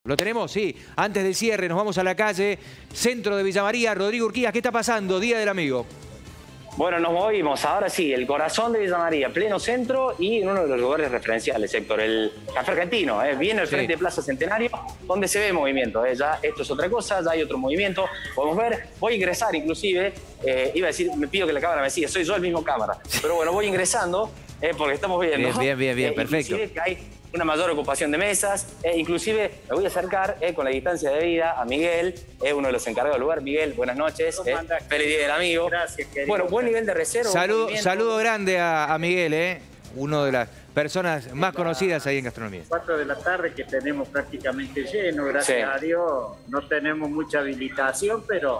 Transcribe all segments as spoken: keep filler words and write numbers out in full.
¿Lo tenemos? Sí. Antes del cierre nos vamos a la calle, centro de Villa María. Rodrigo Urquías, ¿qué está pasando? Día del Amigo. Bueno, nos movimos ahora sí, el corazón de Villa María, pleno centro y en uno de los lugares referenciales, Héctor, el Café Argentino, eh, bien al frente sí. de Plaza Centenario, donde se ve movimiento. Eh, ya esto es otra cosa, ya hay otro movimiento, podemos ver. Voy a ingresar inclusive, eh, iba a decir, me pido que la cámara me siga, soy yo el mismo cámara, pero bueno, voy ingresando eh, porque estamos viendo. Bien, bien, bien, bien, eh, perfecto. Inclusive que hay una mayor ocupación de mesas, eh, inclusive me voy a acercar eh, con la distancia de vida a Miguel, eh, uno de los encargados del lugar. Miguel, buenas noches, eh, feliz día del amigo. Gracias, querido. Bueno, buen nivel de reserva. Saludo, saludo grande a, a Miguel, eh, uno de las personas más conocidas ahí en gastronomía. cuatro de la tarde que tenemos prácticamente lleno, gracias Sí. a Dios. No tenemos mucha habilitación, pero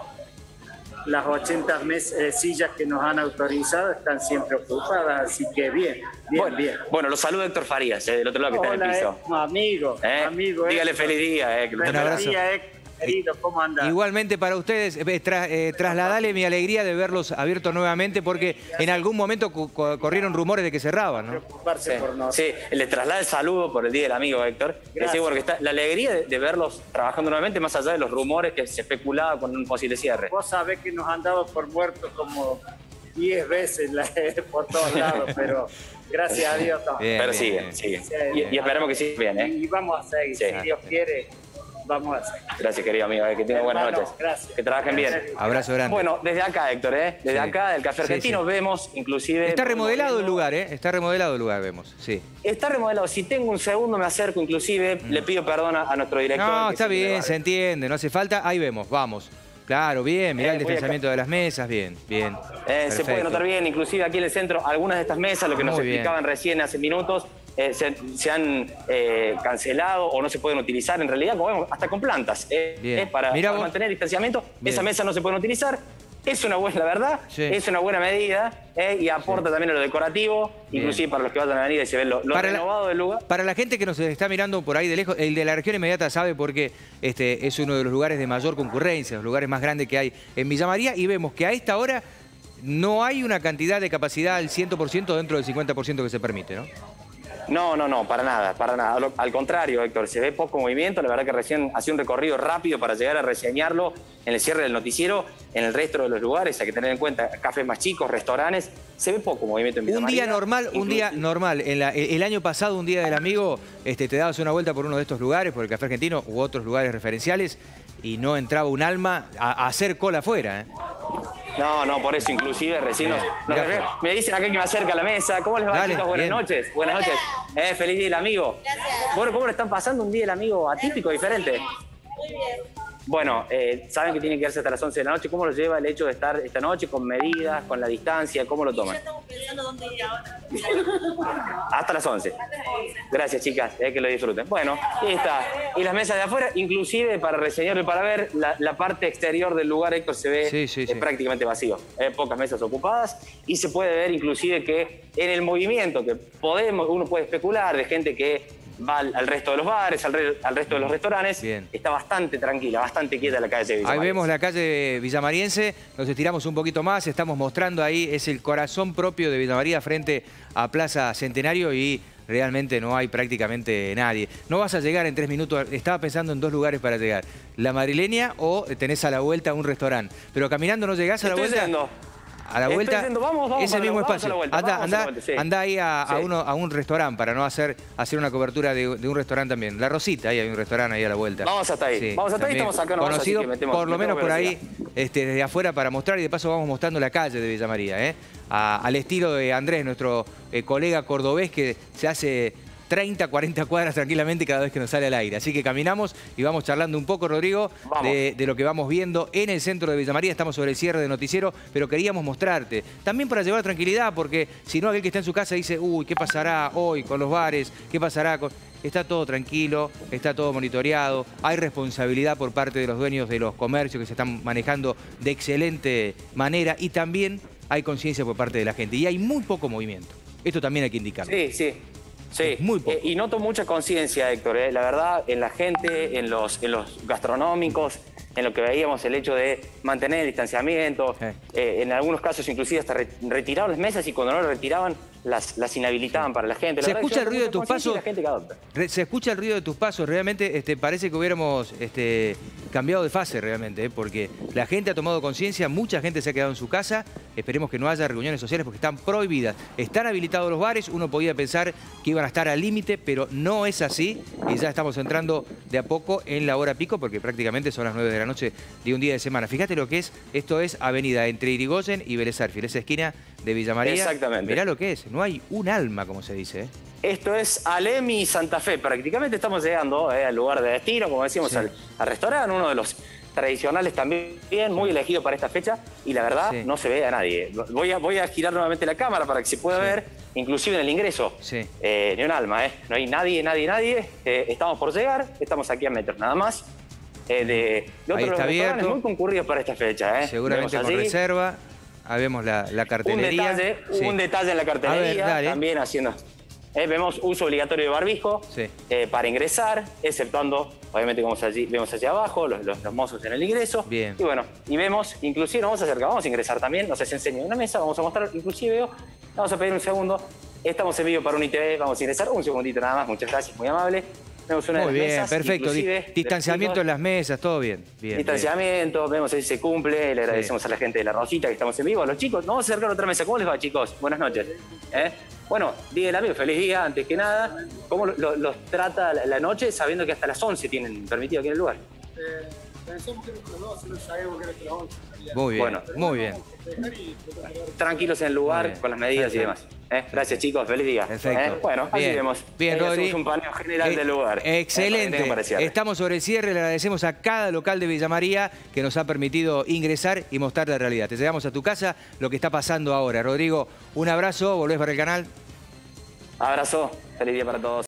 las ochenta mes, eh, sillas que nos han autorizado están siempre ocupadas, así que bien, bien, bueno, bien. Bueno, lo saluda Héctor Farías, eh, del otro lado que está en el Hola, piso. eh, amigo, ¿Eh? amigo. Dígale Héctor. feliz día. Eh, que lo Un está abrazo. Feliz día, Héctor, querido, ¿cómo andas? Igualmente para ustedes, eh, tra, eh, trasladale mi alegría de verlos abiertos nuevamente porque en algún momento co co corrieron rumores de que cerraban, ¿no? Preocuparse Sí, por nosotros. sí, le traslada el saludo por el Día del Amigo, Héctor. Decía, bueno, que está la alegría de, de verlos trabajando nuevamente, más allá de los rumores que se especulaba con un posible cierre. Vos sabés que nos han dado por muertos como diez veces la- por todos lados, pero gracias a Dios estamos. Bien, Pero bien, sigue, bien. sigue. Sí, Y, y esperamos que siga bien, ¿eh? Y vamos a seguir, Sí. si Dios quiere, vamos a seguir. Gracias, querido amigo. eh, Que tengan buenas Hermano, noches. gracias. Que trabajen bien. Abrazo grande. Bueno, desde acá, Héctor, ¿eh? Desde Sí. acá, del Café Sí, Argentino, sí. vemos inclusive... Está remodelado el viendo- lugar, ¿eh? Está remodelado el lugar, vemos, sí. Está remodelado. Si tengo un segundo, me acerco inclusive. Le pido perdón a, a nuestro director. No, que está siempre bien, va- se entiende, no hace falta. Ahí vemos, vamos. Claro, bien, mirá Eh, el voy distanciamiento de las mesas, bien, bien. Eh, se puede Perfecto. notar bien, inclusive aquí en el centro, algunas de estas mesas, lo que nos Muy bien. explicaban recién hace minutos, eh, se, se han eh, cancelado o no se pueden utilizar, en realidad, como vemos, hasta con plantas, eh, Bien. eh, para, Mirá para vos. mantener distanciamiento. Bien. Esas mesas no se pueden utilizar. Es una buena, la verdad, Sí. es una buena medida eh, y aporta también a lo decorativo, Bien. inclusive para los que vayan a venir y se ven lo, lo Para la- renovado del lugar. Para la gente que nos está mirando por ahí de lejos, el de la región inmediata sabe porque este, es uno de los lugares de mayor concurrencia, los lugares más grandes que hay en Villa María, y vemos que a esta hora no hay una cantidad de capacidad al cien por ciento dentro del cincuenta por ciento que se permite, ¿no? No, no, no, para nada, para nada. Lo- Al contrario, Héctor, se ve poco movimiento. La verdad que recién hacía un recorrido rápido para llegar a reseñarlo en el cierre del noticiero. En el resto de los lugares, hay que tener en cuenta, cafés más chicos, restaurantes, se ve poco movimiento en Villa Un María. día normal, un día Inclusive- normal. En la- el año pasado, un día del amigo, este, te dabas una vuelta por uno de estos lugares, por el Café Argentino u otros lugares referenciales, y no entraba un alma a, a hacer cola afuera, ¿eh? No, no, por eso inclusive recién nos, nos Mirá. refiero- me dicen acá que me acerca a la mesa. ¿Cómo les va, Dale, chicos? Buenas bien. noches. Buenas noches. Eh, feliz día del amigo. Bueno, ¿cómo le están pasando un día del amigo atípico, diferente? Muy bien. Bueno, eh, saben que tienen que quedarse hasta las once de la noche. ¿Cómo lo lleva el hecho de estar esta noche con medidas, con la distancia? ¿Cómo lo Ya toman? estamos pensando dónde ir ahora. Hasta las once. Gracias, chicas, eh, que lo disfruten. Bueno, ahí está. Y las mesas de afuera, inclusive para reseñarlo y para ver, la, la parte exterior del lugar, Héctor, se ve Sí, sí, eh, sí. prácticamente vacío. Eh, pocas mesas ocupadas y se puede ver inclusive que en el movimiento que podemos, uno puede especular de gente que va al, al resto de los bares, al, re- al resto de los restaurantes, Bien. está bastante tranquila, bastante quieta la calle de Villa Ahí María. vemos la calle villamariense, nos estiramos un poquito más, estamos mostrando ahí, es el corazón propio de Villa María frente a Plaza Centenario y realmente no hay prácticamente nadie. No vas a llegar en tres minutos, estaba pensando en dos lugares para llegar, la madrileña o tenés a la vuelta un restaurante, pero caminando no llegás a la Estoy vuelta. yendo. A la Estoy vuelta, yendo. Vamos, vamos ese para la- mismo vamos a espacio. la vuelta, Anda, vamos a anda, la vuelta, sí. anda ahí a, a Sí. uno, a un restaurante para no hacer, hacer una cobertura de, de un restaurante también. La Rosita, ahí hay un restaurante ahí a la vuelta. Vamos hasta ahí. Vamos hasta ahí, también estamos acá nomás, así conocido que metemos- por lo metemos menos por ahí, velocidad. este, desde afuera para mostrar y de paso vamos mostrando la calle de Villa María, ¿eh? A- al estilo de Andrés, nuestro eh, colega cordobés que se hace treinta, cuarenta cuadras tranquilamente cada vez que nos sale al aire. Así que caminamos y vamos charlando un poco, Rodrigo, Vamos. de, de lo que vamos viendo en el centro de Villa María. Estamos sobre el cierre de noticiero, pero queríamos mostrarte. También para llevar tranquilidad, porque si no, aquel que está en su casa dice, uy, ¿qué pasará hoy con los bares? ¿Qué pasará con...? Está todo tranquilo, está todo monitoreado, hay responsabilidad por parte de los dueños de los comercios que se están manejando de excelente manera y también hay conciencia por parte de la gente y hay muy poco movimiento. Esto también hay que indicarlo. Sí, sí. Sí, Muy poco. Eh, y noto mucha conciencia, Héctor, eh, la verdad, en la gente, en los, en los gastronómicos, en lo que veíamos, el hecho de mantener el distanciamiento, Sí. eh, en algunos casos inclusive hasta re- retiraron las mesas y cuando no lo retiraban, las, las inhabilitaban para la gente. La ¿Se verdad que escucha yo el ruido de tengo tus mucha conciencia y pasos? la gente que adopta. Re- Se escucha el ruido de tus pasos, realmente este, parece que hubiéramos este, cambiado de fase realmente, ¿eh? Porque la gente ha tomado conciencia, mucha gente se ha quedado en su casa, esperemos que no haya reuniones sociales porque están prohibidas. Están habilitados los bares, uno podía pensar que iban a estar al límite, pero no es así y ya estamos entrando de a poco en la hora pico porque prácticamente son las nueve de la noche de un día de semana. Fíjate lo que es, esto es avenida entre Irigoyen y Vélez Sarsfield, esa esquina de Villa María. Exactamente. Mirá lo que es, no hay un alma, como se dice, ¿eh? Esto es Alem y Santa Fe. Prácticamente estamos llegando eh, al lugar de destino, como decimos, Sí. al, al restaurante, uno de los tradicionales también, muy elegido para esta fecha, y la verdad Sí. no se ve a nadie. Voy a, voy a girar nuevamente la cámara para que se pueda Sí. ver, inclusive en el ingreso. Sí. Eh, ni un alma, ¿eh? No hay nadie, nadie, nadie. Eh, estamos por llegar, estamos aquí a metros nada más. Eh, de, de otro Ahí de los está restaurantes abierto. muy concurridos para esta fecha. ¿eh? Seguramente Vemos con allí reserva. Ahí vemos la, la un cartelería. detalle, Sí. un detalle en la cartelería, A ver, dale. también haciendo... Eh, vemos uso obligatorio de barbijo Sí. eh, para ingresar, exceptuando, obviamente, como allí, vemos hacia abajo, los, los, los mozos en el ingreso. Bien. Y bueno, y vemos, inclusive nos vamos a acercar, vamos a ingresar también, nos enseña una mesa, vamos a mostrar, inclusive veo, vamos a pedir un segundo, estamos en vivo para un I T V, vamos a ingresar, un segundito nada más, muchas gracias, muy amable. Vemos una Muy de las bien, mesas, perfecto. Di- inclusive, Distanciamiento les en las mesas, todo bien. Bien, Distanciamiento, vemos ahí se cumple, le agradecemos a la gente de La Rosita que estamos en vivo, a los chicos. Nos vamos a acercar a otra mesa. ¿Cómo les va, chicos? Buenas noches. ¿Eh? Bueno, Día del Amigo, feliz día, antes que nada. ¿Cómo lo- lo- los trata la, la noche sabiendo que hasta las once tienen permitido aquí en el lugar? Eh, pensamos que era hasta las doce, no sabemos que era hasta las once. Muy bien, Bueno. muy bien. Tranquilos en el Muy lugar, bien. con las medidas y demás. ¿Eh? Gracias, chicos, feliz día. Perfecto. ¿Eh? Bueno, así Bien. vemos. Bien, Eh, Rodri. hacemos un paneo general Eh, del lugar. Eh, Excelente. para cierre. Estamos sobre el cierre. Le agradecemos a cada local de Villa María que nos ha permitido ingresar y mostrar la realidad. Te llevamos a tu casa lo que está pasando ahora. Rodrigo, un abrazo. Volvés para el canal. Abrazo, feliz día para todos.